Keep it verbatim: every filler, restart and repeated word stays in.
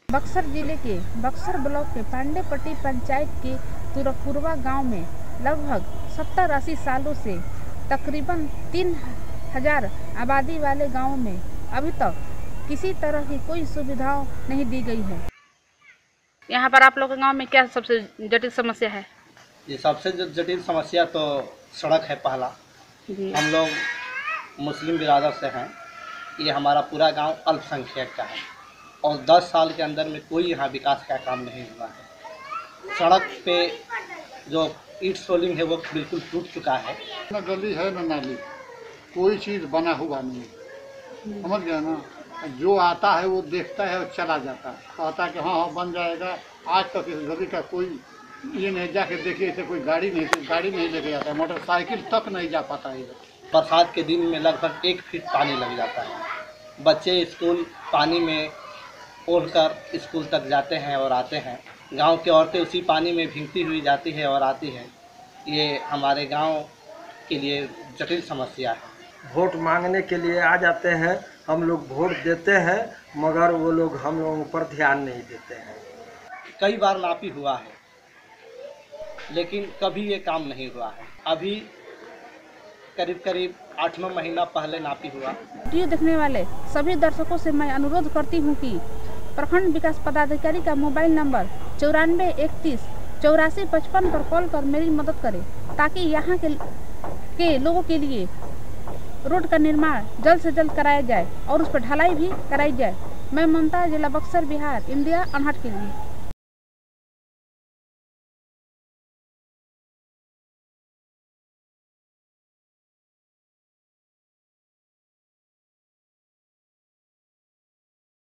बक्सर जिले के बक्सर ब्लॉक के पांडेपट्टी पंचायत के तिरकपुरवा गांव में लगभग सत्तर अस्सी सालों से तकरीबन तीन हजार आबादी वाले गांव में अभी तक किसी तरह की कोई सुविधाओं नहीं दी गई है। यहाँ पर आप लोग के गांव में क्या सबसे जटिल समस्या है? ये सबसे जटिल समस्या तो सड़क है। पहला, हम लोग मुस्लिम बिरादर से हैं। ये हमारा पूरा गांव अल्पसंख्यक का है और दस साल के अंदर में कोई यहाँ विकास का काम नहीं हुआ है। सड़क पे जो ईंट सोलिंग है वो बिल्कुल टूट चुका है। न गली है न नाली, कोई चीज़ बना हुआ नहीं, समझ गया ना। जो आता है वो देखता है और चला जाता है, कहता है कि हाँ हाँ बन जाएगा। आज तक इस गली का कोई ये नहीं जाके देखिए, इसे कोई गाड़ी नहीं गाड़ी नहीं लेके जाता, मोटरसाइकिल तक नहीं जा पाता है। बरसात के दिन में लगभग एक फीट पानी लग जाता है। बच्चे स्कूल पानी में ओढ़कर स्कूल तक जाते हैं और आते हैं। गांव की औरतें उसी पानी में भीगती हुई जाती है और आती है। ये हमारे गांव के लिए जटिल समस्या है। वोट मांगने के लिए आ जाते हैं, हम लोग वोट देते हैं, मगर वो लोग हम लोगों पर ध्यान नहीं देते हैं। कई बार नापी हुआ है लेकिन कभी ये काम नहीं हुआ है। अभी करीब करीब आठ नौ महीना पहले नापी हुआ। वीडियो देखने वाले सभी दर्शकों से मैं अनुरोध करती हूँ कि प्रखंड विकास पदाधिकारी का मोबाइल नंबर चौरानवे इकतीस चौरासी पचपन पर कॉल कर मेरी मदद करें, ताकि यहाँ के, के लोगों के लिए रोड का निर्माण जल्द से जल्द कराया जाए और उस पर ढलाई भी कराई जाए। मैं ममता, जिला बक्सर, बिहार, इंडिया अनहर्ड के लिए।